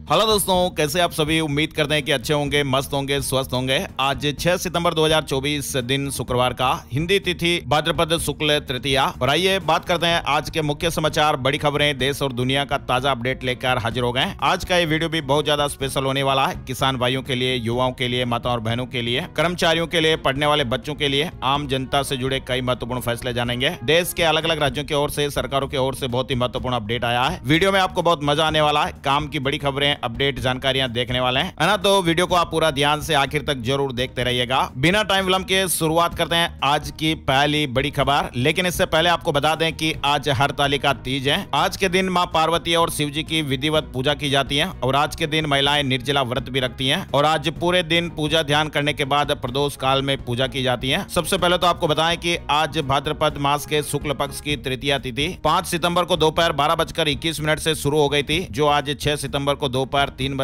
Hello दोस्तों, कैसे आप सभी। उम्मीद करते हैं कि अच्छे होंगे, मस्त होंगे, स्वस्थ होंगे। आज 6 सितंबर 2024 दिन शुक्रवार का, हिंदी तिथि भाद्रपद शुक्ल तृतीया। और आइए बात करते हैं आज के मुख्य समाचार, बड़ी खबरें, देश और दुनिया का ताजा अपडेट लेकर हाजिर हो गए। आज का ये वीडियो भी बहुत ज्यादा स्पेशल होने वाला है। किसान भाइयों के लिए, युवाओं के लिए, माता और बहनों के लिए, कर्मचारियों के लिए, पढ़ने वाले बच्चों के लिए, आम जनता से जुड़े कई महत्वपूर्ण फैसले जानेंगे। देश के अलग अलग राज्यों की ओर से, सरकारों की ओर से बहुत ही महत्वपूर्ण अपडेट आया है। वीडियो में आपको बहुत मजा आने वाला है। काम की बड़ी खबरें, अपडेट, जानकारियां देखने वाले हैं, है ना। तो वीडियो को आप पूरा ध्यान से आखिर तक जरूर देखते रहिएगा। बिना टाइम विलंब के शुरुआत करते हैं आज की पहली बड़ी खबर। लेकिन इससे पहले आपको बता दें कि आज हरतालिका तीज है। आज के दिन मां पार्वती और शिव जी की विधिवत पूजा की जाती है और आज के दिन महिलाएं निर्जला व्रत भी रखती हैं और आज पूरे दिन पूजा ध्यान करने के बाद प्रदोष काल में पूजा की जाती है। सबसे पहले तो आपको बताएं कि आज भाद्रपद मास के शुक्ल पक्ष की तृतीया तिथि 5 सितंबर को दोपहर 12:21 से शुरू हो गई थी, जो आज 6 सितंबर को दोपहर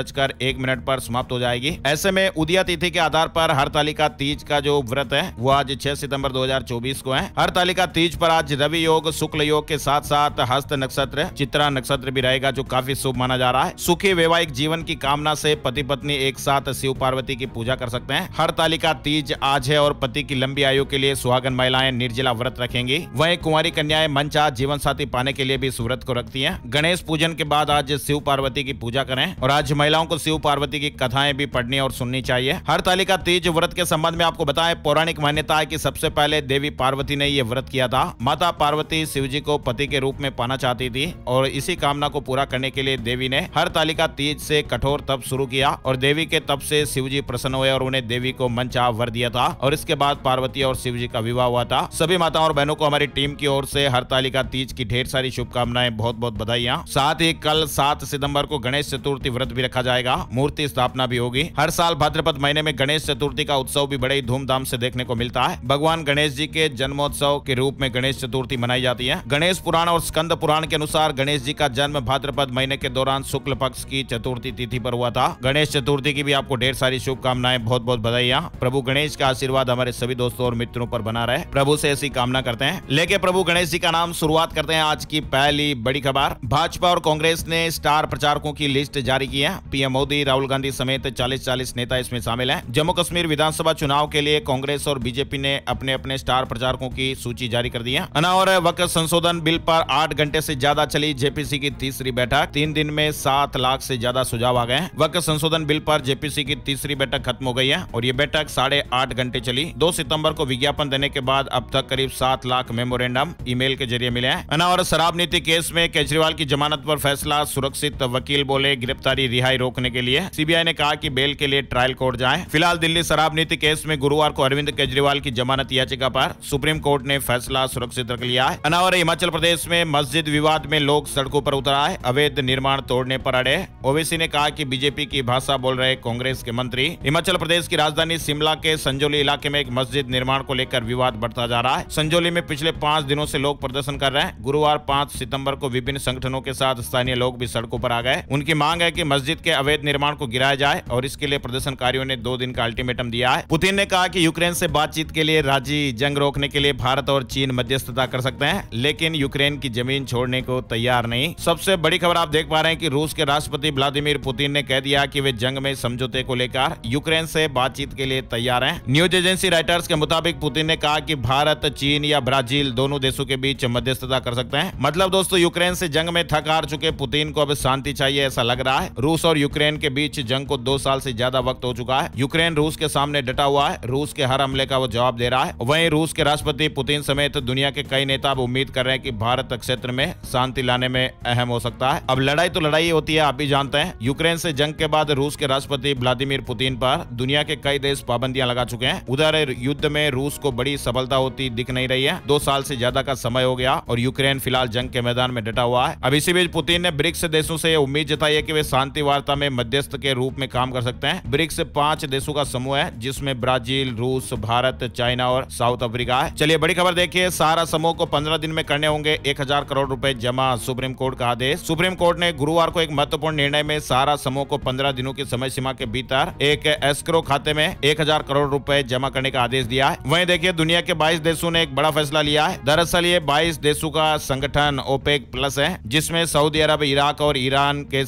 3:01 पर समाप्त हो जाएगी। ऐसे में उदया तिथि के आधार पर हरतालिका तीज का जो व्रत है वो आज 6 सितंबर 2024 को है। हरतालिका तीज पर आज रवि योग, शुक्ल योग के साथ साथ हस्त नक्षत्र, चित्रा नक्षत्र भी रहेगा, जो काफी शुभ माना जा रहा है। सुखी वैवाहिक जीवन की कामना से पति पत्नी एक साथ शिव पार्वती की पूजा कर सकते हैं। हरतालिका तीज आज है और पति की लंबी आयु के लिए सुहागन महिलाएं निर्जला व्रत रखेंगी। वहीं कुंवारी कन्याएं मनचाहा जीवन साथी पाने के लिए भी इस व्रत को रखती हैं। गणेश पूजन के बाद आज शिव पार्वती की पूजा करें और आज महिलाओं को शिव पार्वती की कथाएं भी पढ़नी और सुननी चाहिए। हरतालिका तीज व्रत के संबंध में आपको बताएं, पौराणिक मान्यता है कि सबसे पहले देवी पार्वती ने यह व्रत किया था। माता पार्वती शिव जी को पति के रूप में पाना चाहती थी और इसी कामना को पूरा करने के लिए देवी ने हरतालिका तीज से कठोर तप शुरू किया और देवी के तप से शिव जी प्रसन्न हुए और उन्हें देवी को मनचाहा वर दिया था और इसके बाद पार्वती और शिव जी का विवाह हुआ था। सभी माताओं और बहनों को हमारी टीम की ओर से हरतालिका तीज की ढेर सारी शुभकामनाएं, बहुत बहुत बधाइयां। साथ ही कल 7 सितंबर को गणेश चतुर्थी व्रत भी रखा जाएगा, मूर्ति स्थापना भी होगी। हर साल भाद्रपद महीने में गणेश चतुर्थी का उत्सव भी बड़े ही धूमधाम से देखने को मिलता है। भगवान गणेश जी के जन्मोत्सव के रूप में गणेश चतुर्थी मनाई जाती है। गणेश पुराण और स्कंद पुराण के अनुसार गणेश जी का जन्म भाद्रपद महीने के दौरान शुक्ल पक्ष की चतुर्थी तिथि पर हुआ था। गणेश चतुर्थी की भी आपको ढेर सारी शुभकामनाएं, बहुत बहुत बधाइयां। प्रभु गणेश का आशीर्वाद हमारे सभी दोस्तों और मित्रों पर बना रहे, प्रभु से ऐसी कामना करते हैं। लेके प्रभु गणेश जी का नाम शुरुआत करते हैं आज की पहली बड़ी खबर। भाजपा और कांग्रेस ने स्टार प्रचारकों की लिस्ट जारी की है। पीएम मोदी, राहुल गांधी समेत 40 नेता इसमें शामिल हैं। जम्मू कश्मीर विधानसभा चुनाव के लिए कांग्रेस और बीजेपी ने अपने अपने स्टार प्रचारकों की सूची जारी कर दी है। और वक्त संशोधन बिल पर 8 घंटे से ज्यादा चली जेपीसी की तीसरी बैठक। 3 दिन में 7 लाख से ज्यादा सुझाव आ गए। वक्त संशोधन बिल पर जेपीसी की तीसरी बैठक खत्म हो गई है और ये बैठक 8.5 घंटे चली। 2 सितंबर को विज्ञापन देने के बाद अब तक करीब 7 लाख मेमोरेंडम ईमेल के जरिए मिले हैं। और शराब नीति केस में केजरीवाल की जमानत पर फैसला, सुरक्षित वकील बोले गिरफ्तारी रिहाई रोकने के लिए सीबीआई ने कहा कि बेल के लिए ट्रायल कोर्ट जाएं। फिलहाल दिल्ली शराब नीति केस में गुरुवार को अरविंद केजरीवाल की जमानत याचिका पर सुप्रीम कोर्ट ने फैसला सुरक्षित रख लिया है। और हिमाचल प्रदेश में मस्जिद विवाद में लोग सड़कों पर उतर आए, अवैध निर्माण तोड़ने पर अड़े। ओवैसी ने कहा कि बीजेपी की भाषा बोल रहे कांग्रेस के मंत्री। हिमाचल प्रदेश की राजधानी शिमला के संजौली इलाके में एक मस्जिद निर्माण को लेकर विवाद बढ़ता जा रहा है। संजौली में पिछले 5 दिनों से लोग प्रदर्शन कर रहे हैं। गुरुवार 5 सितंबर को विभिन्न संगठनों के साथ स्थानीय लोग भी सड़कों पर आ गए। उनकी मांग है कि मस्जिद के अवैध निर्माण को गिराया जाए और इसके लिए प्रदर्शनकारियों ने 2 दिन का अल्टीमेटम दिया है। पुतिन ने कहा कि यूक्रेन से बातचीत के लिए राजी, जंग रोकने के लिए भारत और चीन मध्यस्थता कर सकते हैं, लेकिन यूक्रेन की जमीन छोड़ने को तैयार नहीं। सबसे बड़ी खबर आप देख पा रहे हैं कि रूस के राष्ट्रपति व्लादिमीर पुतिन ने कह दिया कि वे जंग में समझौते को लेकर यूक्रेन से बातचीत के लिए तैयार हैं। न्यूज एजेंसी राइटर्स के मुताबिक पुतिन ने कहा कि भारत, चीन या ब्राजील दोनों देशों के बीच मध्यस्थता कर सकते हैं। मतलब दोस्तों, यूक्रेन से जंग में थक हार चुके पुतिन को अब शांति चाहिए, ऐसा लग रहा है। रूस और यूक्रेन के बीच जंग को 2 साल से ज्यादा वक्त हो चुका है। यूक्रेन रूस के सामने डटा हुआ है, रूस के हर हमले का वो जवाब दे रहा है। वहीं रूस के राष्ट्रपति पुतिन समेत दुनिया के कई नेता अब उम्मीद कर रहे हैं कि भारत क्षेत्र में शांति लाने में अहम हो सकता है। अब लड़ाई तो लड़ाई होती है, आप भी जानते हैं। यूक्रेन से जंग के बाद रूस के राष्ट्रपति व्लादिमीर पुतिन पर दुनिया के कई देश पाबंदियां लगा चुके हैं। उधर युद्ध में रूस को बड़ी सफलता होती दिख नहीं रही है। 2 साल से ज्यादा का समय हो गया और यूक्रेन फिलहाल जंग के मैदान में डटा हुआ है। अब इसी बीच पुतिन ने ब्रिक्स देशों से उम्मीद जताई है कि वे शांति वार्ता में मध्यस्थ के रूप में काम कर सकते हैं। ब्रिक्स 5 देशों का समूह है जिसमें ब्राजील, रूस, भारत, चाइना और साउथ अफ्रीका है। चलिए बड़ी खबर देखिए, सहारा समूह को 15 दिन में करने होंगे 1000 करोड़ रुपए जमा, सुप्रीम कोर्ट का आदेश। सुप्रीम कोर्ट ने गुरुवार को एक महत्वपूर्ण निर्णय में सहारा समूह को 15 दिनों की समय सीमा के भीतर एक एस्क्रो खाते में 1000 करोड़ रुपए जमा करने का आदेश दिया है। वहीं देखिए, दुनिया के 22 देशों ने एक बड़ा फैसला लिया है। दरअसल ये 22 देशों का संगठन ओपेक प्लस है, जिसमें सऊदी अरब, इराक और ईरान के साथ साथ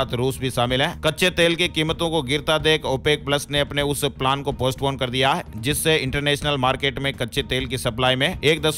साथ रूस भी शामिल है। कच्चे तेल की कीमतों को गिरता देख ओपेक प्लस ने अपने उस प्लान को पोस्टपोन कर दिया है, जिससे इंटरनेशनल मार्केट में कच्चे तेल की सप्लाई में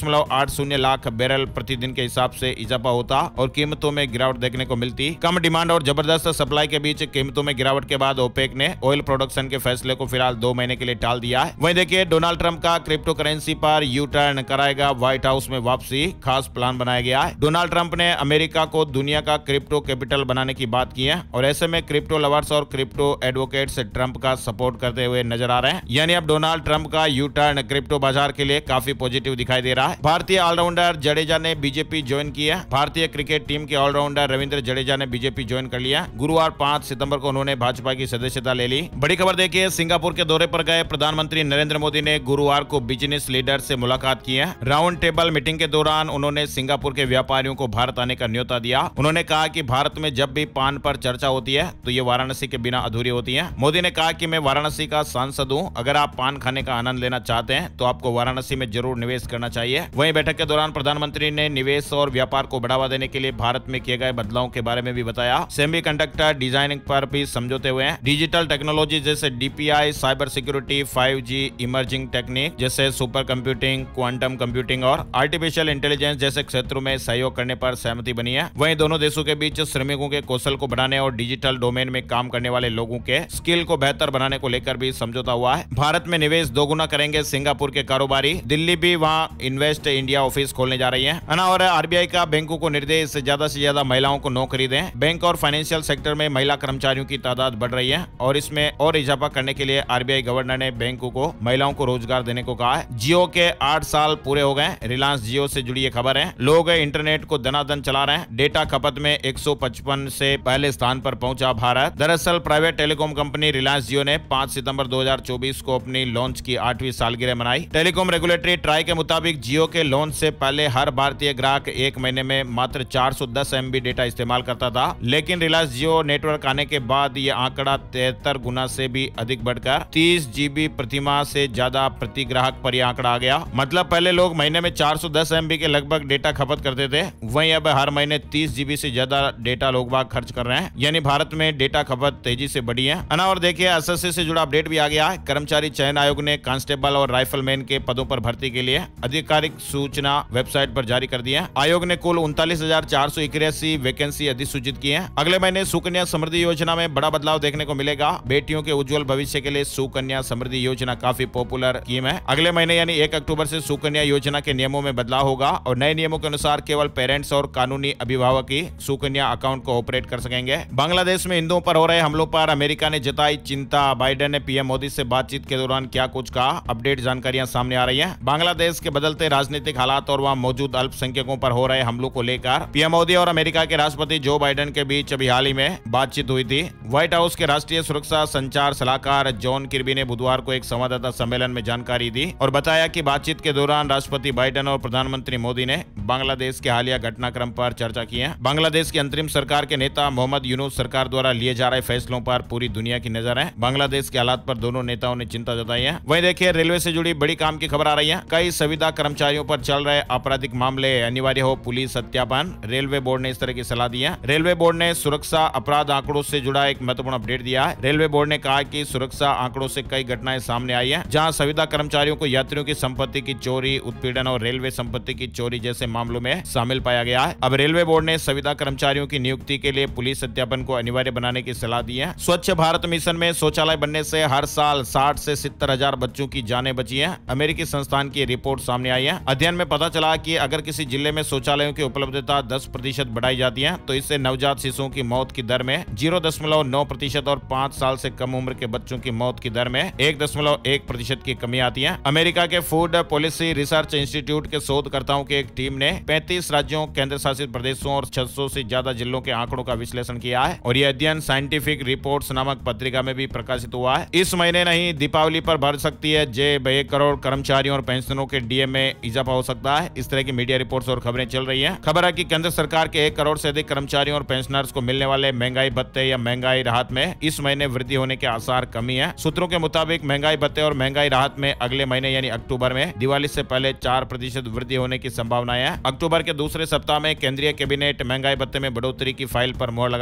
1.80 लाख बैरल प्रतिदिन के हिसाब से इजाफा होता और कीमतों में गिरावट देखने को मिलती। कम डिमांड और जबरदस्त सप्लाई के बीच कीमतों में गिरावट के बाद ओपेक ने ऑयल प्रोडक्शन के फैसले को फिलहाल 2 महीने के लिए टाल दिया है। वहीं देखिए, डोनाल्ड ट्रंप का क्रिप्टो करेंसी पर यू टर्न कराएगा व्हाइट हाउस में वापसी, खास प्लान बनाया गया है। डोनाल्ड ट्रंप ने अमेरिका को दुनिया का क्रिप्टो कैपिटल बनाने की बात की है और ऐसे में क्रिप्टो लवर्स और क्रिप्टो एडवोकेट्स ट्रंप का सपोर्ट करते हुए नजर आ रहे हैं। यानी अब डोनाल्ड ट्रंप का यू टर्न क्रिप्टो बाजार के लिए काफी पॉजिटिव दिखाई दे रहा है। भारतीय ऑलराउंडर जडेजा ने बीजेपी ज्वाइन की है। भारतीय क्रिकेट टीम के ऑलराउंडर रविंद्र जडेजा ने बीजेपी ज्वाइन कर लिया। गुरुवार 5 सितंबर को उन्होंने भाजपा की सदस्यता ले ली। बड़ी खबर देखिए, सिंगापुर के दौरे पर गए प्रधानमंत्री नरेंद्र मोदी ने गुरुवार को बिजनेस लीडर से मुलाकात की है। राउंड टेबल मीटिंग के दौरान उन्होंने सिंगापुर के व्यापारियों को भारत आने का न्योता दिया। उन्होंने कहा कि भारत में जब भी पान पर चर्चा होती है तो ये वाराणसी के बिना अधूरी होती है। मोदी ने कहा कि मैं वाराणसी का सांसद हूं, अगर आप पान खाने का आनंद लेना चाहते हैं तो आपको वाराणसी में जरूर निवेश करना चाहिए। वहीं बैठक के दौरान प्रधानमंत्री ने निवेश और व्यापार को बढ़ावा देने के लिए भारत में किए गए बदलावों के बारे में भी बताया। सेमीकंडक्टर डिजाइनिंग पर भी समझौते हुए हैं। डिजिटल टेक्नोलॉजी जैसे DPI, cyber security, 5G, emerging technique जैसे सुपर कंप्यूटिंग, क्वांटम कंप्यूटिंग और आर्टिफिशियल इंटेलिजेंस जैसे क्षेत्रों में सहयोग करने पर सहमति बनी है। वहीं दोनों देशों के बीच श्रमिकों के कौशल को बढ़ाने और डिजिटल डोमेन में काम करने वाले लोगों के स्किल को बेहतर बनाने को लेकर भी समझौता हुआ है। भारत में निवेश दोगुना करेंगे सिंगापुर के कारोबारी। दिल्ली भी वहां इन्वेस्ट इंडिया ऑफिस खोलने जा रही है। और आरबीआई का बैंकों को निर्देश ज्यादा से ज्यादा महिलाओं को नौकरी दें। बैंक और फाइनेंशियल सेक्टर में महिला कर्मचारियों की तादाद बढ़ रही है और इसमें और इजाफा करने के लिए आरबीआई गवर्नर ने बैंकों को महिलाओं को रोजगार देने को कहा है। जियो के 8 साल पूरे हो गए। रिलायंस जियो से जुड़ी ये खबर है। लोग इंटरनेट को दनादन चला रहे हैं। डेटा खपत में 155 से पहले स्थान पर पहुंचा भारत। दरअसल private telecom company Reliance Jio ने 5 सितंबर 2024 को अपनी लॉन्च की 8वीं सालगिरह मनाई। टेलीकॉम रेगुलेटरी ट्राई के मुताबिक जियो के लॉन्च से पहले हर भारतीय ग्राहक एक महीने में मात्र 410 MB डेटा इस्तेमाल करता था, लेकिन रिलायंस जियो नेटवर्क आने के बाद ये आंकड़ा 73 गुना से भी अधिक बढ़कर 30 GB प्रति माह से ज्यादा प्रति ग्राहक पर यह आंकड़ा आ गया। मतलब पहले लोग महीने में 410 MB के लगभग डेटा खपत करते थे, वहीं अब हर महीने 30 GB से ज्यादा डेटा लोग बाग खर्च कर रहे हैं। यानी भारत में डेटा खपत तेजी से बढ़ी है। और देखिए, एसएससी से जुड़ा अपडेट भी आ गया है। कर्मचारी चयन आयोग ने कांस्टेबल और राइफलमैन के पदों पर भर्ती के लिए आधिकारिक सूचना वेबसाइट पर जारी कर दी है। आयोग ने कुल 39,481 वैकेंसी अधिसूचित की है। अगले महीने सुकन्या समृद्धि योजना में बड़ा बदलाव देखने को मिलेगा। बेटियों के उज्जवल भविष्य के लिए सुकन्या समृद्धि योजना काफी पॉपुलर स्कीम है। अगले महीने यानी 1 अक्टूबर से सुकन्या योजना के नियमों में बदलाव होगा और नए नियमों के अनुसार केवल पेरेंट्स और कानूनी अभिभावक ही सुकन्या अकाउंट को ऑपरेट कर सकेंगे। बांग्लादेश में हिंदुओं पर हो रहे हमलों पर अमेरिका ने जताई चिंता। बाइडेन ने पीएम मोदी से बातचीत के दौरान क्या कुछ कहा, अपडेट जानकारियां सामने आ रही हैं। बांग्लादेश के बदलते राजनीतिक हालात और वहां मौजूद अल्पसंख्यकों पर हो रहे हमलों को लेकर पीएम मोदी और अमेरिका के राष्ट्रपति जो बाइडेन के बीच अभी हाल ही में बातचीत हुई थी। व्हाइट हाउस के राष्ट्रीय सुरक्षा संचार सलाहकार जॉन किर्बी ने बुधवार को एक संवाददाता सम्मेलन में जानकारी दी और बताया कि बातचीत के दौरान राष्ट्रपति बाइडेन और प्रधानमंत्री मोदी ने बांग्लादेश के हालिया घटनाक्रम पर चर्चा की है। बांग्लादेश की अंतरिम सरकार के नेता मोहम्मद यूनुस सरकार द्वारा लिए जा रहे फैसलों पर पूरी दुनिया की नजर है। बांग्लादेश के हालात पर दोनों नेताओं ने चिंता जताई है। वहीं देखिए, रेलवे से जुड़ी बड़ी काम की खबर आ रही है। कई संविदा कर्मचारियों पर चल रहे आपराधिक मामले अनिवार्य हो पुलिस सत्यापन। रेलवे बोर्ड ने इस तरह की सलाह दी है। रेलवे बोर्ड ने सुरक्षा अपराध आंकड़ों से जुड़ा एक महत्वपूर्ण अपडेट दिया है। रेलवे बोर्ड ने कहा कि सुरक्षा आंकड़ों से कई घटनाएं सामने आई है, जहां संविदा कर्मचारियों को यात्रियों की संपत्ति की चोरी, उत्पीड़न और रेलवे संपत्ति की चोरी जैसे मामलों में शामिल पाया गया है। अब रेलवे बोर्ड ने संविदा कर्मचारियों की नियुक्ति के लिए पुलिस सत्यापन को अनिवार्य बनाने की सलाह दी है। स्वच्छ भारत मिशन में शौचालय बनने से हर साल 60 से 70 हजार बच्चों की जानें बची हैं। अमेरिकी संस्थान की रिपोर्ट सामने आई है। अध्ययन में पता चला कि अगर किसी जिले में शौचालयों की उपलब्धता 10% बढ़ाई जाती है तो इससे नवजात शिशुओं की मौत की दर में 0.9% और 5 साल से कम उम्र के बच्चों की मौत की दर में 1.1% की कमी आती है। अमेरिका के फूड पॉलिसी रिसर्च इंस्टीट्यूट के शोधकर्ताओं की एक टीम ने 35 राज्यों, केंद्र शासित प्रदेशों और 600 से ज्यादा जिलों के आंकड़ों का विश्लेषण किया है और यह अध्ययन साइंटिफिक रिपोर्ट्स नामक पत्रिका में भी प्रकाशित हुआ है। इस महीने नहीं, दीपावली पर बढ़ सकती है 1 करोड़ कर्मचारियों और पेंशनरों के डीए में इजाफा हो सकता है। इस तरह की मीडिया रिपोर्ट्स और खबरें चल रही है। खबर है कि केंद्र सरकार के 1 करोड़ से अधिक कर्मचारियों और पेंशनर्स को मिलने वाले महंगाई भत्ते या महंगाई राहत में इस महीने वृद्धि होने के आसार कमी है। सूत्रों के मुताबिक महंगाई भत्ते और महंगाई राहत में अगले महीने यानी अक्टूबर में दिवाली से पहले 4% वृद्धि होने की संभावना है। अक्टूबर के दूसरे सप्ताह में केंद्रीय कैबिनेट महंगाई भत्ते में बढ़ोतरी की फाइल पर मोहर लगा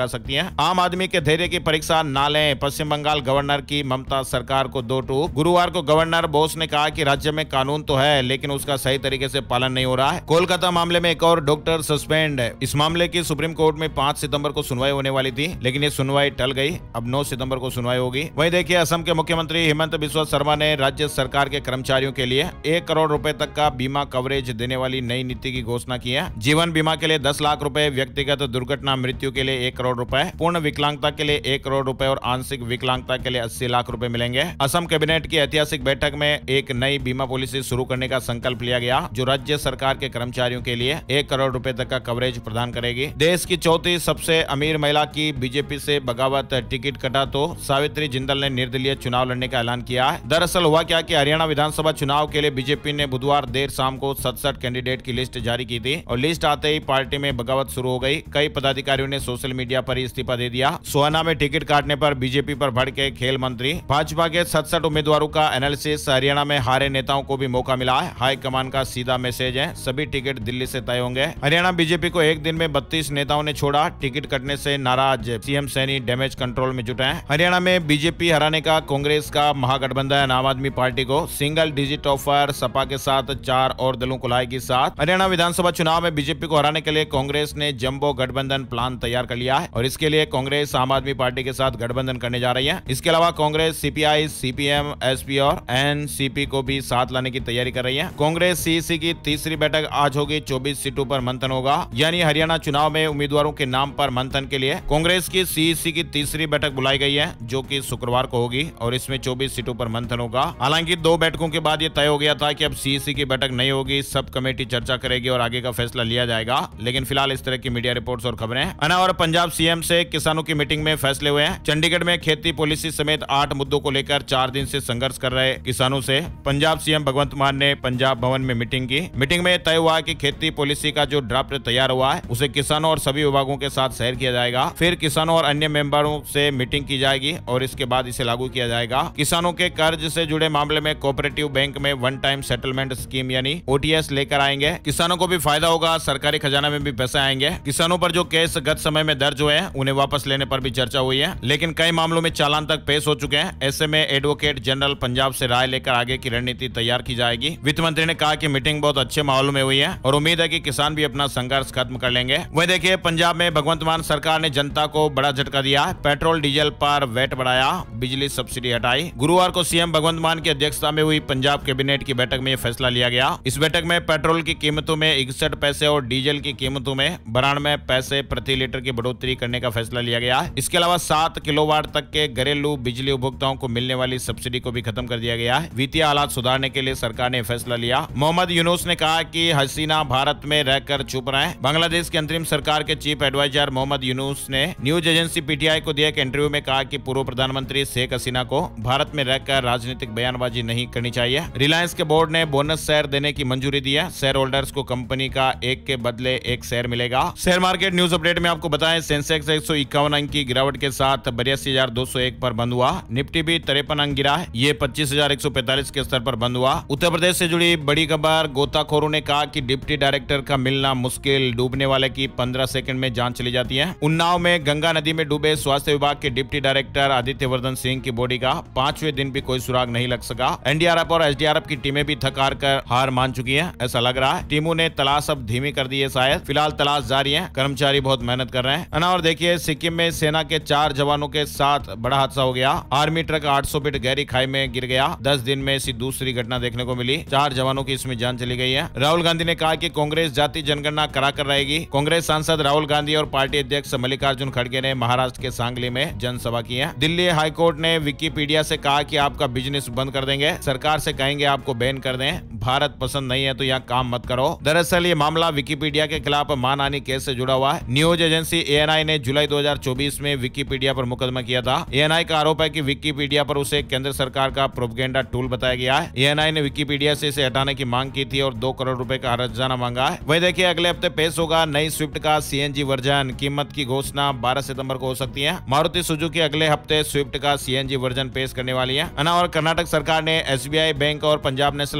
सकती है। आम आदमी के धैर्य की परीक्षा ना लें, पश्चिम बंगाल गवर्नर की ममता सरकार को 2 टूक। गुरुवार को गवर्नर बोस ने कहा कि राज्य में कानून तो है लेकिन उसका सही तरीके से पालन नहीं हो रहा है। कोलकाता मामले में एक और डॉक्टर सस्पेंड। इस मामले की सुप्रीम कोर्ट में 5 सितंबर को सुनवाई होने वाली थी, लेकिन ये सुनवाई टल गई। अब 9 सितंबर को सुनवाई होगी। वहीं देखिए, असम के मुख्यमंत्री हिमंत बिस्वा शर्मा ने राज्य सरकार के कर्मचारियों के लिए 1 करोड़ रुपए तक का बीमा कवरेज देने वाली नई नीति की घोषणा की है। जीवन बीमा के लिए 10 लाख रुपए, व्यक्तिगत दुर्घटना मृत्यु के लिए 1 करोड़ रुपए, पूर्ण विकलांगता के लिए 1 करोड़ रुपए और आंशिक विकलांगता के लिए 80 लाख रुपए मिलेंगे। असम कैबिनेट की ऐतिहासिक बैठक में एक नई बीमा पॉलिसी शुरू करने का संकल्प लिया गया, जो राज्य सरकार के कर्मचारियों के लिए 1 करोड़ रुपए तक का कवरेज प्रदान करेगी। देश की चौथी सबसे अमीर महिला की बीजेपी से बगावत, टिकट कटा तो सावित्री जिंदल ने निर्दलीय चुनाव लड़ने का ऐलान किया है। दरअसल हुआ क्या कि हरियाणा विधानसभा चुनाव के लिए बीजेपी ने बुधवार देर शाम को 67 कैंडिडेट की लिस्ट जारी की थी और लिस्ट आते ही पार्टी में बगावत शुरू हो गई। कई पदाधिकारियों ने सोशल मीडिया पर इस्तीफा दे दिया। सोहना में टिकट काटने पर बीजेपी पर भड़के खेल मंत्री। भाजपा के 67 उम्मीदवारों का एनालिसिस। हरियाणा में हारे नेताओं को भी मौका मिला है। हाईकमान का सीधा मैसेज है, सभी टिकट दिल्ली से तय होंगे। हरियाणा बीजेपी को एक दिन में 32 नेताओं ने छोड़ा। टिकट कटने से नाराज सीएम सैनी डैमेज कंट्रोल में जुटे हैं। हरियाणा में बीजेपी हराने का कांग्रेस का महागठबंधन आम आदमी पार्टी को सिंगल डिजिट ऑफर, सपा के साथ 4 और दलों को लाएगी साथ। हरियाणा विधानसभा चुनाव में बीजेपी को हराने के लिए कांग्रेस ने जंबो गठबंधन प्लान तैयार कर लिया है और इसके लिए कांग्रेस आम आदमी पार्टी के साथ गठबंधन करने जा रही है। इसके अलावा कांग्रेस सीपीआई, सीपीएम, एसपी और एनसीपी को भी साथ लाने की तैयारी कर रही है। कांग्रेस सीईसी की तीसरी बैठक आज होगी। 24 सीटों पर मंथन होगा, यानी हरियाणा चुनाव में उम्मीदवारों के नाम पर मंथन के लिए कांग्रेस की सीईसी की तीसरी बैठक बुलाई गई है, जो कि शुक्रवार को होगी और इसमें 24 सीटों पर मंथन होगा। हालांकि 2 बैठकों के बाद यह तय हो गया था कि अब सीईसी की बैठक नहीं होगी, सब कमेटी चर्चा करेगी और आगे का फैसला लिया जाएगा। लेकिन फिलहाल इस तरह की मीडिया रिपोर्ट्स और खबरें। और पंजाब सीएम से किसानों की मीटिंग में फैसले हुए हैं। चंडीगढ़ में खेती पॉलिसी समेत 8 मुद्दों को लेकर 4 दिन से संघर्ष कर रहे किसानों से पंजाब सीएम भगवंत मान ने पंजाब भवन में मीटिंग की। मीटिंग में तय हुआ कि खेती पॉलिसी का जो ड्राफ्ट तैयार हुआ है उसे किसानों और सभी विभागों के साथ शेयर किया जाएगा। फिर किसानों और अन्य मेंबरों से मीटिंग की जाएगी और इसके बाद इसे लागू किया जाएगा। किसानों के कर्ज से जुड़े मामले में कोऑपरेटिव बैंक में वन टाइम सेटलमेंट स्कीम यानी ओटीएस लेकर आएंगे। किसानों को भी फायदा होगा, सरकारी खजाना में भी पैसे आएंगे। किसानों पर जो केस गत समय में दर्ज हुए हैं उन्हें वापस लेने पर भी चर्चा हुई है, लेकिन कई मामलों में चालान तक पेश हो चुके हैं। ऐसे में एडवोकेट जनरल पंजाब से राय लेकर आगे की रणनीति तैयार की जाएगी। वित्त मंत्री ने कहा कि मीटिंग बहुत अच्छे माहौल में हुई है और उम्मीद है कि किसान भी अपना संघर्ष खत्म कर लेंगे। वहीं देखिए, पंजाब में भगवंत मान सरकार ने जनता को बड़ा झटका दिया। पेट्रोल डीजल पर वैट बढ़ाया, बिजली सब्सिडी हटाई। गुरुवार को सीएम भगवंत मान की अध्यक्षता में हुई पंजाब कैबिनेट की बैठक में यह फैसला लिया गया। इस बैठक में पेट्रोल की कीमतों में 61 पैसे और डीजल की कीमतों में 92 पैसे प्रति लीटर की बढ़ोतरी करने का फैसला लिया गया। इसके अलावा 7 किलोवाट तक के घरेलू बिजली उपभोक्ताओं को मिलने वाली सब्सिडी को भी खत्म कर दिया गया है। वित्तीय हालात सुधारने के लिए सरकार ने फैसला लिया। मोहम्मद यूनुस ने कहा कि हसीना भारत में रहकर चुप रहे। बांग्लादेश की अंतरिम सरकार के चीफ एडवाइजर मोहम्मद यूनुस ने न्यूज एजेंसी पीटीआई को दिए एक इंटरव्यू में कहा कि पूर्व प्रधानमंत्री शेख हसीना को भारत में रहकर राजनीतिक बयानबाजी नहीं करनी चाहिए। रिलायंस के बोर्ड ने बोनस शेयर देने की मंजूरी दी है। शेयर होल्डर्स को कंपनी का एक के बदले एक शेयर मिलेगा। शेयर मार्केट न्यूज अपडेट में आपको बताएं, सेंसेक्स 151 अंक की गिरावट के साथ 82,201 पर बंद हुआ। निफ्टी भी 53 अंक गिरा है, ये 25,145 के स्तर पर बंद हुआ। उत्तर प्रदेश से जुड़ी बड़ी खबर, गोताखोरों ने कहा कि डिप्टी डायरेक्टर का मिलना मुश्किल, डूबने वाले की 15 सेकंड में जान चली जाती है। उन्नाव में गंगा नदी में डूबे स्वास्थ्य विभाग के डिप्टी डायरेक्टर आदित्य वर्धन सिंह की बॉडी का 5वें दिन भी कोई सुराग नहीं लग सका। एनडीआरएफ और एसडीआरएफ की टीमें भी थक हार कर हार मान चुकी हैं, ऐसा लग रहा है। टीमों ने तलाश अब धीमी कर दी है शायद। फिलहाल तलाश जारी है, कर्मचारी बहुत मेहनत कर रहे हैं। और देखिए, सिक्किम में सेना के 4 जवानों के साथ बड़ा हादसा हो गया। आर्मी ट्रक 800 फीट गहरी खाई में गिर गया। 10 दिन में ऐसी दूसरी घटना देखने को मिली। 4 जवानों की इसमें जान चली गई है। राहुल गांधी ने कहा कि कांग्रेस जाति जनगणना करा कर रहेगी। कांग्रेस सांसद राहुल गांधी और पार्टी अध्यक्ष मल्लिकार्जुन खड़गे ने महाराष्ट्र के सांगली में जनसभा की है। दिल्ली हाईकोर्ट ने विकिपीडिया से कहा कि आपका बिजनेस बंद कर देंगे, सरकार से कहेंगे आपको बैन कर दें, भारत पसंद नहीं है तो यहाँ काम मत करो। दरअसल ये मामला विकिपीडिया के खिलाफ मानहानि केस से जुड़ा हुआ है। न्यूज एजेंसी एएनआई ने जुलाई 2024 में विकिपीडिया पर मुकदमा किया था। एएनआई का आरोप है कि विकिपीडिया पर उसे केंद्र सरकार का प्रोपेगेंडा टूल बताया गया है। एएनआई ने विकिपीडिया से इसे हटाने की मांग की थी और 2 करोड़ रुपए का हर्जाना मांगा है। वही देखिए, अगले हफ्ते पेश होगा नई स्विफ्ट का सीएनजी वर्जन। कीमत की घोषणा 12 सितंबर को हो सकती है। मारुति सुजुकी अगले हफ्ते स्विफ्ट का सीएनजी वर्जन पेश करने वाली है। और कर्नाटक सरकार ने एसबीआई बैंक और पंजाब नेशनल बैंक के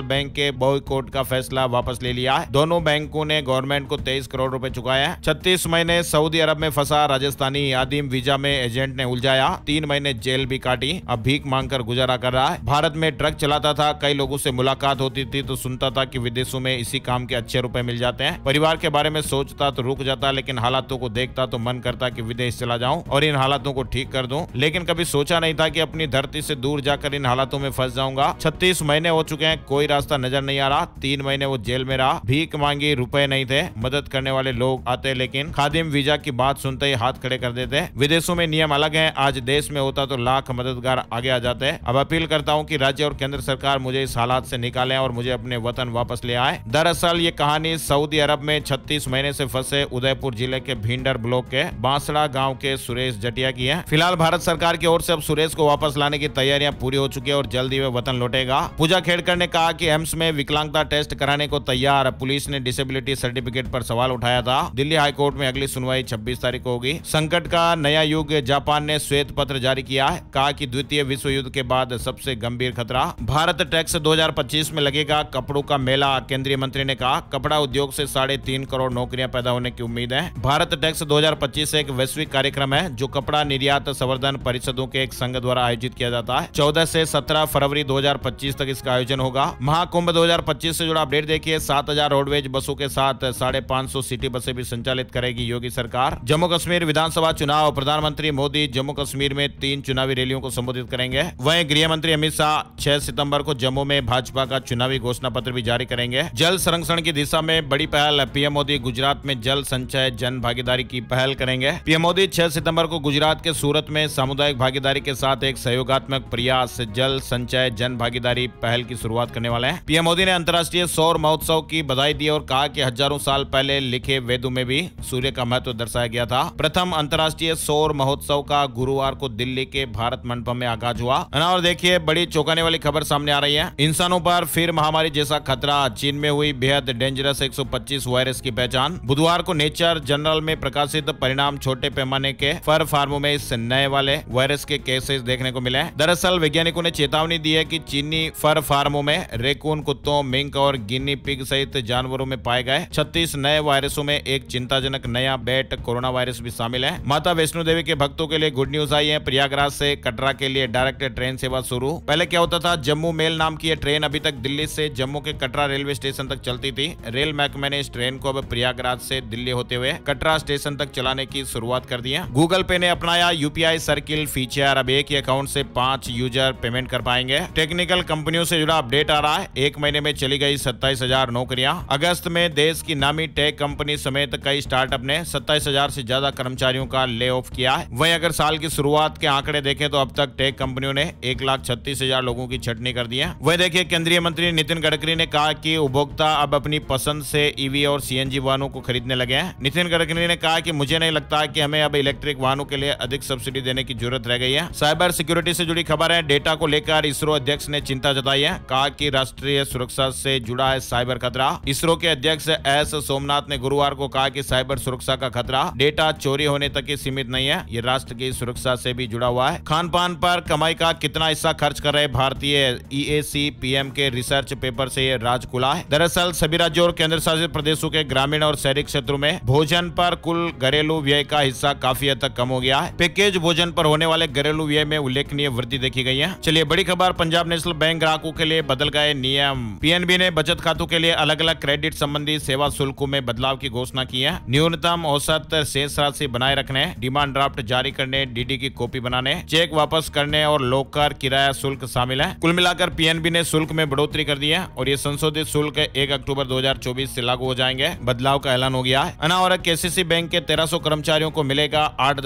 के बॉयकॉट का फैसला वापस ले लिया है। दोनों बैंकों ने गवर्नमेंट को 23 करोड़ रुपए चुकाए हैं। 36 महीने सऊदी अरब में फंसा राजस्थानी आदिम वीजा में एजेंट ने उलझाया, 3 महीने जेल भी काटी, अब भीख मांगकर गुजारा कर रहा है। भारत में ट्रक चलाता था, कई लोगों से मुलाकात होती थी तो सुनता था कि विदेशों में इसी काम के अच्छे रुपए मिल जाते हैं। परिवार के बारे में सोचता तो रुक जाता, लेकिन हालातों को देखता तो मन करता कि विदेश चला जाऊं और इन हालातों को ठीक कर दूं। लेकिन कभी सोचा नहीं था कि अपनी धरती से दूर जाकर इन हालातों में फंस जाऊंगा। 36 महीने हो चुके हैं, कोई रास्ता नजर नहीं आ रहा। 3 महीने वो जेल में रहा, भीख मांगी, रुपए नहीं थे। मदद करने वाले लोग आते, लेकिन खादिम वीजा की बात सुनते ही हाथ खड़े कर देते। विदेशों में नियम अलग हैं, आज देश में होता तो लाख मददगार आगे आ जाते। अब अपील करता हूं कि राज्य और केंद्र सरकार मुझे इस हालात से निकालें और मुझे अपने वतन वापस ले आए। दरअसल ये कहानी सऊदी अरब में 36 महीने से फंसे उदयपुर जिले के भींडर ब्लॉक के बांसड़ा गांव के सुरेश जटिया की है। फिलहाल भारत सरकार की ओर से अब सुरेश को वापस लाने की तैयारियां पूरी हो चुकी है और जल्द ही वे वतन लौटेगा। पूजा खेड़कर ने कहा कि एम्स में विकलांगता टेस्ट कराने को तैयार। पुलिस ने डिसेबिलिटी सर्टिफिकेट पर सवाल उठाया था। दिल्ली हाईकोर्ट में अगली सुनवाई 26 तारीख को होगी। संकट का नया युग, जापान ने श्वेत पत्र जारी किया है, कहा कि द्वितीय विश्व युद्ध के बाद सबसे गंभीर खतरा भारत टैक्स 2025 में लगेगा। कपड़ों का मेला, केंद्रीय मंत्री ने कहा कपड़ा उद्योग से 3.5 करोड़ नौकरियां पैदा होने की उम्मीद है। भारत टैक्स 2025 एक वैश्विक कार्यक्रम है जो कपड़ा निर्यात संवर्धन परिषदों के एक संघ द्वारा आयोजित किया जाता है। 14 से 17 फरवरी 2025 तक इसका आयोजन होगा। महाकुंभ 2025 से जुड़ा अपडेट देखिए। 7000 रोडवेज बसों के साथ 550 सिटी बसें भी संचालित करेगी योगी सरकार। जम्मू कश्मीर विधानसभा चुनाव, प्रधानमंत्री मोदी जम्मू कश्मीर में 3 चुनावी रैलियों को संबोधित करेंगे। वहीं गृह मंत्री अमित शाह 6 सितंबर को जम्मू में भाजपा का चुनावी घोषणा पत्र भी जारी करेंगे। जल संरक्षण की दिशा में बड़ी पहल, पीएम मोदी गुजरात में जल संचय जन भागीदारी की पहल करेंगे। पीएम मोदी 6 सितंबर को गुजरात के सूरत में सामुदायिक भागीदारी के साथ एक सहयोगात्मक प्रयास जल संचय जन भागीदारी पहल की शुरुआत करने वाले हैं। पीएम मोदी ने अंतर्राष्ट्रीय सौर महोत्सव की बधाई दी और कहा कि हजारों साल पहले लिखे वेदों में भी सूर्य का महत्व दर्शाया गया था। प्रथम अंतर्राष्ट्रीय सौर महोत्सव का गुरुवार को दिल्ली के भारत मंडपम में आगाज हुआ। और देखिए बड़ी चौंकाने वाली खबर सामने आ रही है। इंसानों पर फिर महामारी जैसा खतरा, चीन में हुई बेहद डेंजरस 125 वायरस की पहचान। बुधवार को नेचर जर्नल में प्रकाशित परिणाम, छोटे पैमाने के फर फार्मों में इस नए वाले वायरस के केसेस देखने को मिले। दरअसल वैज्ञानिकों ने चेतावनी दी है कि चीनी फर फार्मों में रेकून, कुत्तों, मिंक और गिनी पिग सहित जानवरों में पाए गए 36 नए वायरसों में एक चिंताजनक नया बैट कोरोना वायरस भी शामिल है। माता वैष्णो देवी के भक्तों के लिए गुड न्यूज आई है। प्रयागराज से कटरा के लिए डायरेक्ट ट्रेन सेवा शुरू। पहले क्या होता था, जम्मू मेल नाम की यह ट्रेन अभी तक दिल्ली से जम्मू के कटरा रेलवे स्टेशन तक चलती थी। रेल महकमे ने इस ट्रेन को अब प्रयागराज से दिल्ली होते हुए कटरा स्टेशन तक चलाने की शुरुआत कर दी है। गूगल पे ने अपनाया यूपीआई सर्किल फीचर, अब एक ही अकाउंट से 5 यूजर पेमेंट कर पाएंगे। टेक्निकल कंपनियों से जुड़ा अपडेट आ रहा है। एक महीने में चली गई 27,000 नौकरियां। अगस्त में देश की नामी टेक कंपनी समेत कई स्टार्टअप ने 27,000 से ज्यादा कर्मचारियों का ले ऑफ किया है। वहीं अगर साल की शुरुआत के आंकड़े देखें तो अब तक टेक कंपनियों ने 1,36,000 लोगों की छटनी कर दी है। वहीं देखिए केंद्रीय मंत्री नितिन गडकरी ने कहा कि उपभोक्ता अब अपनी पसंद से ईवी और सीएनजी वाहनों को खरीदने लगे हैं। नितिन गडकरी ने कहा कि मुझे नहीं लगता कि हमें अब इलेक्ट्रिक वाहनों के लिए अधिक सब्सिडी देने की जरूरत रह गई है। साइबर सिक्योरिटी से जुड़ी खबर है। डेटा को लेकर इसरो अध्यक्ष ने चिंता जताई है, कहा कि राष्ट्रीय सुरक्षा से जुड़ा है साइबर खतरा। इसरो के अध्यक्ष एस सोमनाथ ने गुरुवार को कहा कि साइबर सुरक्षा का खतरा डेटा चोरी होने तक ही सीमित नहीं है, ये राष्ट्र की सुरक्षा से भी जुड़ा हुआ है। खान पान पर कमाई का कितना हिस्सा खर्च कर रहे भारतीय, ईएसी पीएम के रिसर्च पेपर से ये राज खुला है। दरअसल सभी राज्यों और केंद्र शासित प्रदेशों के ग्रामीण और शहरी क्षेत्रों में भोजन पर कुल घरेलू व्यय का हिस्सा काफी हद तक कम हो गया है। पैकेज भोजन पर होने वाले घरेलू व्यय में उल्लेखनीय वृद्धि देखी गई है। चलिए बड़ी खबर, पंजाब नेशनल बैंक ग्राहकों के लिए बदल गए नियम। पीएनबी ने बचत खातों के लिए अलग अलग क्रेडिट संबंधी सेवा शुल्कों में बदलाव की घोषणा की है। न्यूनतम औसत शेष राशि बनाए रखने, डिमांड ड्राफ्ट जारी करने, डीडी की कॉपी बनाने, चेक वापस करने और लॉकर किराया शुल्क शामिल है। कुल मिलाकर पीएनबी ने शुल्क में बढ़ोतरी कर दी है और ये संशोधित शुल्क 1 अक्टूबर 2024 से लागू हो जाएंगे। बदलाव का ऐलान हो गया है। और केसीसी बैंक के 1300 कर्मचारियों को मिलेगा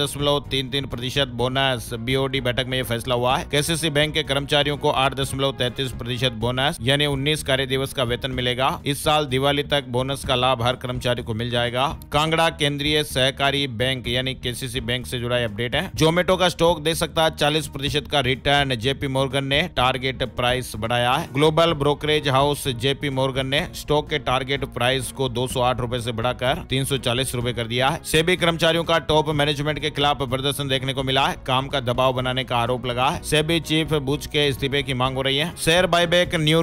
8.33% बोनस। बीओडी बैठक में यह फैसला हुआ है। केसीसी बैंक के कर्मचारियों को 8.33% बोनस यानी 19 कार्य दिवस का वेतन मिलेगा। इस साल दिवाली तक बोनस का लाभ हर कर्मचारी को मिल जाएगा। कांगड़ा केंद्रीय सहकारी बैंक यानी केसीसी बैंक से जुड़ा अपडेट है। जोमेटो का स्टॉक दे सकता है 40% का रिटर्न, जेपी मोर्गन ने टारगेट प्राइस बढ़ाया है। Global brokerage house JP Morgan ने स्टॉक के टारगेट प्राइस को 208 रुपए से बढ़ाकर 340 रुपए कर दिया है। सेबी कर्मचारियों का टॉप मैनेजमेंट के खिलाफ प्रदर्शन देखने को मिला है। काम का दबाव बनाने का आरोप लगा है। सेबी चीफ बुच के इस्तीफे की मांग हो रही है। शेयर बायबैक न्यू रूल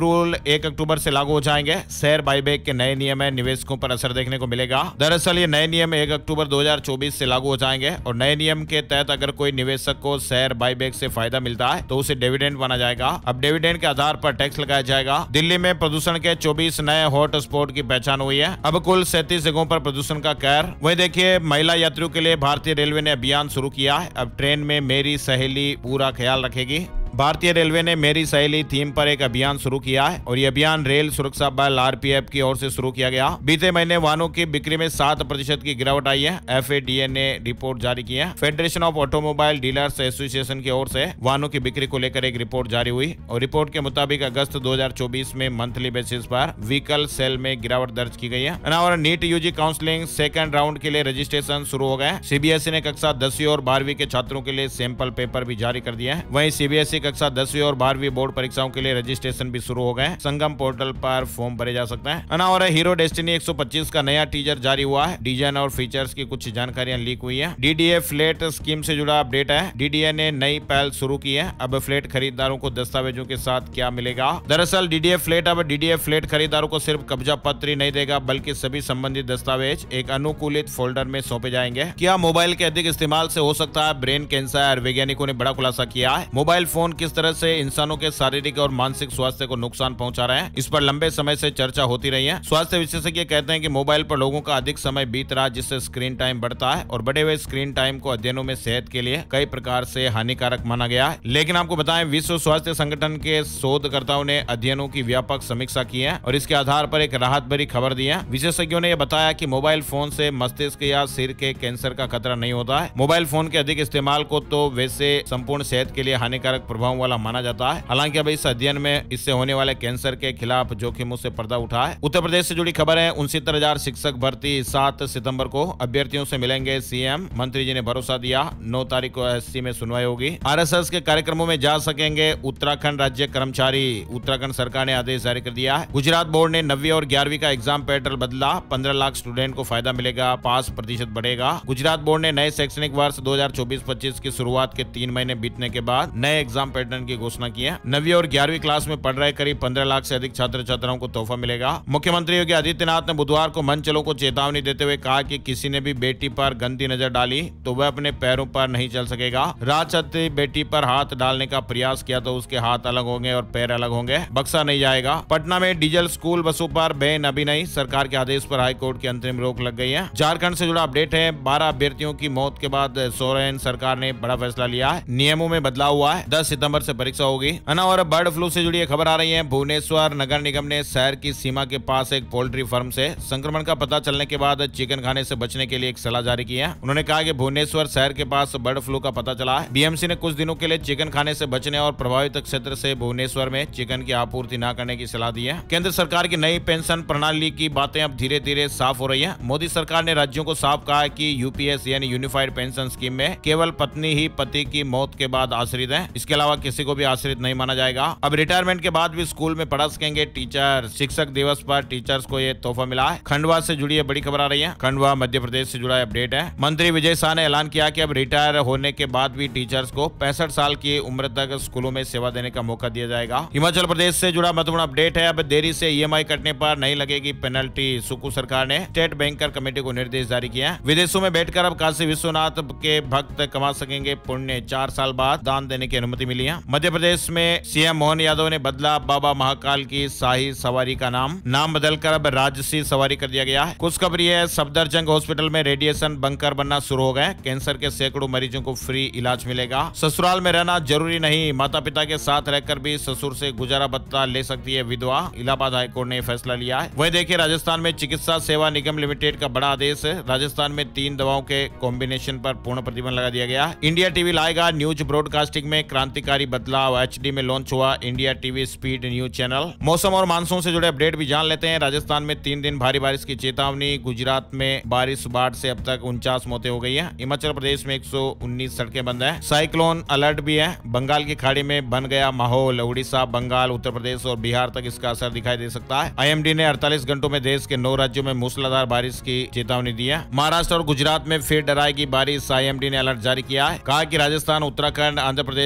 1 अक्टूबर से लागू हो जाएंगे। शेयर बाईबैक के नए नियम है, निवेशकों पर असर देखने को मिलेगा। दरअसल ये नए नियम 1 अक्टूबर 2024 से लागू हो जाएंगे और नए नियम के तहत अगर कोई निवेशक को शेयर बाईबैक से फायदा मिलता है तो उसे डिविडेंड माना जाएगा। अब डिविडेंड के आधार पर टैक्स लगाया जाएगा। दिल्ली में प्रदूषण के 24 नए हॉट स्पॉट की पहचान हुई है। अब कुल 37 जगहों पर प्रदूषण का कहर। वही देखिए, महिला यात्रियों के लिए भारतीय रेलवे ने अभियान शुरू किया है। अब ट्रेन में मेरी सहेली पूरा ख्याल रखेगी। भारतीय रेलवे ने मेरी सहेली थीम पर एक अभियान शुरू किया है और ये अभियान रेल सुरक्षा बल आरपीएफ की ओर से शुरू किया गया। बीते महीने वाहनों की बिक्री में 7% की गिरावट आई है। एफएडीए ने रिपोर्ट जारी की है। Federation of automobile dealers association की ओर से वाहनों की बिक्री को लेकर एक रिपोर्ट जारी हुई और रिपोर्ट के मुताबिक अगस्त 2024 में मंथली बेसिस पर व्हीकल सेल में गिरावट दर्ज की गई है। और NEET UG counselling second round के लिए रजिस्ट्रेशन शुरू हो गए। सीबीएसई ने कक्षा 10वीं और 12वीं के छात्रों के लिए सैंपल पेपर भी जारी कर दिए हैं। वहीं सीबीएसई कक्षा 10वीं और 12वीं बोर्ड परीक्षाओं के लिए रजिस्ट्रेशन भी शुरू हो गए। संगम पोर्टल पर फॉर्म भरे जा सकते हैं। और हीरो डेस्टिनी 125 का नया टीजर जारी हुआ है। डिजाइन और फीचर्स की कुछ जानकारियां लीक हुई है। डीडीए फ्लैट स्कीम से जुड़ा अपडेट है। डीडीए ने नई पहल शुरू की है। अब फ्लैट खरीदारों को दस्तावेजों के साथ क्या मिलेगा? दरअसल डीडीए फ्लैट खरीदारों को सिर्फ कब्जा पत्र ही नहीं देगा बल्कि सभी संबंधित दस्तावेज एक अनुकूलित फोल्डर में सौंपे जाएंगे। क्या मोबाइल के अधिक इस्तेमाल से हो सकता है ब्रेन कैंसर? वैज्ञानिकों ने बड़ा खुलासा किया है। मोबाइल फोन किस तरह से इंसानों के शारीरिक और मानसिक स्वास्थ्य को नुकसान पहुंचा रहे हैं, इस पर लंबे समय से चर्चा होती रही है। स्वास्थ्य विशेषज्ञ कहते हैं कि मोबाइल पर लोगों का अधिक समय बीत रहा है जिससे स्क्रीन टाइम बढ़ता है और बढ़े हुए स्क्रीन टाइम को अध्ययनों में सेहत के लिए कई प्रकार से हानिकारक माना गया है। लेकिन आपको बताएं, विश्व स्वास्थ्य संगठन के शोधकर्ताओं ने अध्ययनों की व्यापक समीक्षा की है और इसके आधार पर एक राहत भरी खबर दी है। विशेषज्ञों ने यह बताया कि मोबाइल फोन से मस्तिष्क या सिर के कैंसर का खतरा नहीं होता है। मोबाइल फोन के अधिक इस्तेमाल को तो वैसे संपूर्ण सेहत के लिए हानिकारक प्रभाव वाला माना जाता है। हालांकि अब इस अध्ययन में इससे होने वाले कैंसर के खिलाफ जोखिमों से पर्दा उठा है। उत्तर प्रदेश से जुड़ी खबर है। 69,000 शिक्षक भर्ती 7 सितंबर को अभ्यर्थियों से मिलेंगे सीएम। मंत्री जी ने भरोसा दिया 9 तारीख को एससी में सुनवाई होगी। आरएसएस के कार्यक्रमों में जा सकेंगे उत्तराखंड राज्य कर्मचारी। उत्तराखंड सरकार ने आदेश जारी कर दिया है। गुजरात बोर्ड ने 9वीं और 11वीं का एग्जाम पैटर्न बदला। 15 लाख स्टूडेंट को फायदा मिलेगा, पास प्रतिशत बढ़ेगा। गुजरात बोर्ड ने नए शैक्षणिक वर्ष 2024-25 की शुरुआत के 3 महीने बीतने के बाद नए एग्जाम पैटर्न की घोषणा की है। 9वीं और 11वीं क्लास में पढ़ रहे करीब 15 लाख से अधिक छात्र छात्राओं को तोहफा मिलेगा। मुख्यमंत्री योगी आदित्यनाथ ने बुधवार को मंचलों को चेतावनी देते हुए कहा कि किसी ने भी बेटी पर गंदी नजर डाली तो वह अपने पैरों पर नहीं चल सकेगा। राजछत्री बेटी पर हाथ डालने का प्रयास किया तो उसके हाथ अलग होंगे और पैर अलग होंगे, बख्शा नहीं जाएगा। पटना में डीजल स्कूल बसों पर बैन अभी नहीं, सरकार के आदेश पर हाईकोर्ट की अंतरिम रोक लग गई है। झारखंड से जुड़ा अपडेट है। 12 अभ्यर्थियों की मौत के बाद सोरेन सरकार ने बड़ा फैसला लिया है। नियमों में बदलाव हुआ है। 10 सितंबर से परीक्षा होगी। और बर्ड फ्लू से जुड़ी खबर आ रही है। भुवनेश्वर नगर निगम ने शहर की सीमा के पास एक पोल्ट्री फार्म से संक्रमण का पता चलने के बाद चिकन खाने से बचने के लिए एक सलाह जारी की है। उन्होंने कहा कि भुवनेश्वर शहर के पास बर्ड फ्लू का पता चला है। बीएमसी ने कुछ दिनों के लिए चिकन खाने से बचने और प्रभावित क्षेत्र से भुवनेश्वर में चिकन की आपूर्ति न करने की सलाह दी है। केंद्र सरकार की नई पेंशन प्रणाली की बातें अब धीरे धीरे साफ हो रही है। मोदी सरकार ने राज्यों को साफ कहा है कि यूपीएस यानी यूनिफाइड पेंशन स्कीम में केवल पत्नी ही पति की मौत के बाद आश्रित है। इसके अलावा किसी को भी आश्रित नहीं माना जाएगा। अब रिटायरमेंट के बाद भी स्कूल में पढ़ा सकेंगे टीचर। शिक्षक दिवस पर टीचर्स को ये तोहफा मिला है। खंडवा से जुड़ी बड़ी खबर आ रही है। खंडवा मध्य प्रदेश से जुड़ा अपडेट है। मंत्री विजय शाह ने ऐलान किया कि अब रिटायर होने के बाद भी टीचर्स को 65 साल की उम्र तक स्कूलों में सेवा देने का मौका दिया जाएगा। हिमाचल प्रदेश से जुड़ा महत्वपूर्ण अपडेट है। अब देरी से ईएमआई कटने पर नहीं लगेगी पेनल्टी। सुकू सरकार ने स्टेट बैंकर कमेटी को निर्देश जारी किया। विदेशों में बैठकर अब काशी विश्वनाथ के भक्त कमा सकेंगे पुण्य। 4 साल बाद दान देने की अनुमति मिली है। मध्य प्रदेश में सीएम मोहन यादव ने बदला बाबा महाकाल की शाही सवारी का नाम बदलकर अब राजसी सवारी कर दिया गया है। खुशखबरी है, सफदरजंग हॉस्पिटल में रेडिएशन बंकर बनना शुरू हो गए। कैंसर के सैकड़ों मरीजों को फ्री इलाज मिलेगा। ससुराल में रहना जरूरी नहीं, माता पिता के साथ रहकर भी ससुर से गुजारा भत्ता ले सकती है विधवा। इलाहाबाद हाईकोर्ट ने फैसला लिया है। वही देखिए, राजस्थान में चिकित्सा सेवा निगम लिमिटेड का बड़ा आदेश है। राजस्थान में 3 दवाओं के कॉम्बिनेशन पर पूर्ण प्रतिबंध लगा दिया गया। इंडिया टीवी लाएगा न्यूज ब्रॉडकास्टिंग में क्रांतिकारी बदलाव। एचडी में लॉन्च हुआ India TV speed news channel. मौसम और मानसून से जुड़े अपडेट भी जान लेते हैं। राजस्थान में 3 दिन भारी बारिश की चेतावनी। गुजरात में बारिश बाढ़ से अब तक 49 मौतें हो गई हैं। हिमाचल प्रदेश में 119 सड़कें बंद हैं। साइक्लोन अलर्ट भी है। बंगाल की खाड़ी में बन गया माहौल। उड़ीसा, बंगाल, उत्तर प्रदेश और बिहार तक इसका असर दिखाई दे सकता है। आईएमडी ने 48 घंटों में देश के 9 राज्यों में मूसलाधार बारिश की चेतावनी दी है। महाराष्ट्र और गुजरात में फिर डराएगी बारिश। आईएमडी ने अलर्ट जारी किया है। कहा कि राजस्थान, उत्तराखंड, आंध्र प्रदेश में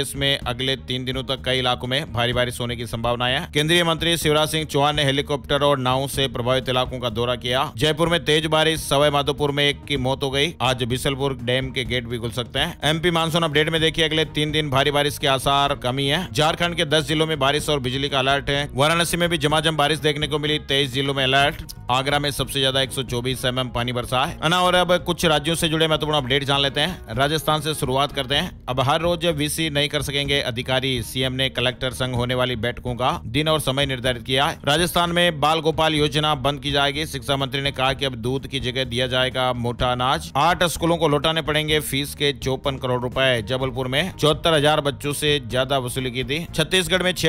अगले 3 दिनों तक कई इलाकों में भारी बारिश होने की संभावना है। केंद्रीय मंत्री शिवराज सिंह चौहान ने हेलीकॉप्टर और नाव से प्रभावित इलाकों का दौरा किया। जयपुर में तेज बारिश, सवाई माधोपुर में एक की मौत हो गई। आज बिशलपुर डैम के गेट भी खुल सकते हैं। एमपी मानसून अपडेट में देखिए अगले 3 दिन भारी बारिश के आसार कमी है। झारखंड के 10 जिलों में बारिश और बिजली का अलर्ट है। वाराणसी में भी झमाझम बारिश देखने को मिली, 23 जिलों में अलर्ट। आगरा में सबसे ज्यादा 124 mm पानी बरसा है ना। और अब कुछ राज्यों से जुड़े महत्वपूर्ण अपडेट जान लेते हैं। राजस्थान से शुरुआत करते हैं। अब हर रोज वीसी नहीं कर सकेंगे अधिकारी। सीएम ने कलेक्टर संग होने वाली बैठकों का दिन और समय निर्धारित किया है। राजस्थान में बाल गोपाल योजना बंद की जाएगी। शिक्षा मंत्री ने कहा कि अब दूध की जगह दिया जाएगा मोटा अनाज। 8 स्कूलों को लौटाने पड़ेंगे फीस के 54 करोड़ रुपए। जबलपुर में 74,000 बच्चों से ज्यादा वसूली की थी। छत्तीसगढ़ में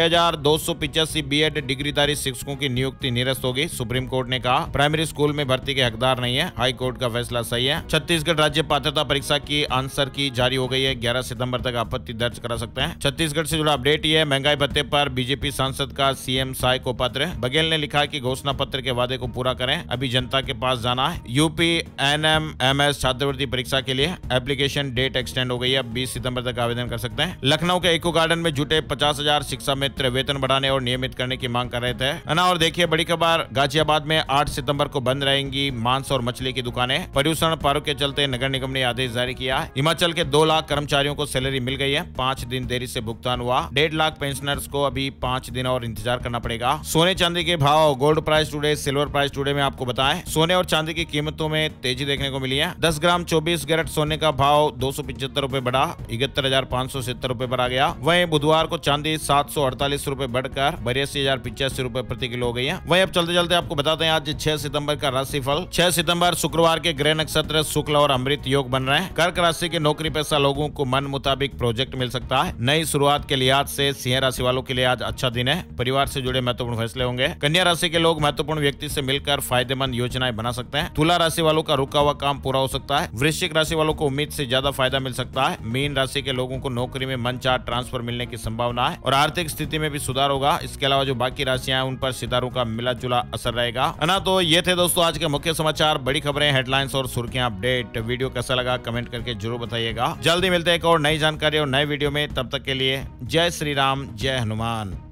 6,285 बीएड डिग्रीधारी शिक्षकों की नियुक्ति निरस्त होगी। सुप्रीम कोर्ट ने कहा प्राइमरी स्कूल में भर्ती के हकदार नहीं है। हाई कोर्ट का फैसला सही है। छत्तीसगढ़ राज्य पात्रता परीक्षा की आंसर की जारी हो गई है। 11 सितंबर तक आपत्ति दर्ज करा सकते हैं। छत्तीसगढ़ से जुड़ा अपडेट ये है। महंगाई भत्ते पर बीजेपी सांसद का सीएम साय को पत्र। बघेल ने लिखा कि घोषणा पत्र के वादे को पूरा करें, अभी जनता के पास जाना है। यूपी एनएमएमएस छात्रवृत्ति परीक्षा के लिए एप्लीकेशन डेट एक्सटेंड हो गई है। 20 सितंबर तक आवेदन कर सकते हैं। लखनऊ के इको गार्डन में जुटे 50,000 शिक्षा मित्र वेतन बढ़ाने और नियमित करने की मांग कर रहे थे। और देखिए बड़ी खबर, गाजियाबाद में 8 सितंबर को बंद रहेंगी मांस और मछली की दुकानें। पर्यूषण पर्व के चलते नगर निगम ने आदेश जारी किया। हिमाचल के 2 लाख कर्मचारियों को सैलरी मिल गई है। 5 दिन देरी से भुगतान हुआ। 1.5 लाख पेंशनर्स को अभी 5 दिन और इंतजार करना पड़ेगा। सोने चांदी के भाव, gold price today, silver price today में आपको बताएं। सोने और चांदी की कीमतों में तेजी देखने को मिली है। 10 ग्राम 24 कैरेट सोने का भाव 275 रुपए बढ़ा, 71,570 रुपए पर आ गया। वहीं बुधवार को चांदी 748 रुपए बढ़कर 82,085 रुपए प्रति किलो हो गई है। वहीं अब चलते चलते आपको बताते हैं आज 6 सितंबर का राशिफल। 6 सितंबर शुक्रवार के ग्रह नक्षत्र शुक्ल और अमृत योग बन रहे हैं। कर्क राशि के नौकरी पेशा लोगों को मन मुताबिक प्रोजेक्ट मिल सकता है। नई शुरुआत के लिहाज से सिंह राशि वालों के लिए आज अच्छा दिन है। परिवार से जुड़े महत्वपूर्ण फैसले होंगे। कन्या राशि के लोग महत्वपूर्ण व्यक्ति से मिलकर फायदेमंद योजनाएं बना सकते हैं। तुला राशि वालों का रुका हुआ काम पूरा हो सकता है। वृश्चिक राशि वालों को उम्मीद से ज्यादा फायदा मिल सकता है। मीन राशि के लोगों को नौकरी में मनचाहा ट्रांसफर मिलने की संभावना है और आर्थिक स्थिति में भी सुधार होगा। इसके अलावा जो बाकी राशियां हैं उन पर सितारों का मिला जुला असर रहेगा ना। तो ये थे दोस्तों आज के मुख्य समाचार, बड़ी खबरें, हेडलाइंस और सुर्खियां अपडेट। वीडियो कैसा लगा कमेंट करके जरूर बताइएगा। जल्दी मिलते हैं एक और नई जानकारी और नए वीडियो में। तब तक के लिए जय श्री राम, जय हनुमान।